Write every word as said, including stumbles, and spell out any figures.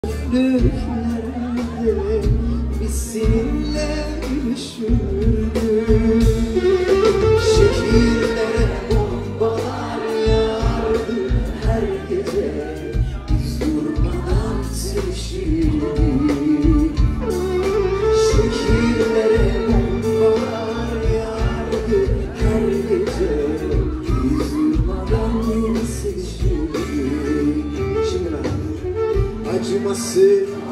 Büyüklerde biz seninle üşürdük. Şehirlere bombalar yağardı her gece, biz durmadan sevişirdik. Şehirlere bombalar yağardı her gece, biz durmadan sevişirdik. Şimdi lan acımasız